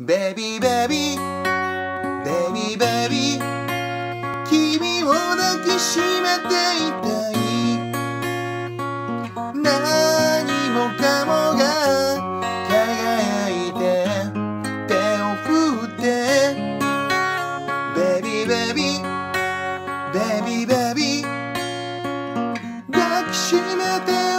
ベビーベビーベビーベビー君を抱きしめていたい何もかもが輝いて手を振ってベビーベビーベビーベビー抱きしめて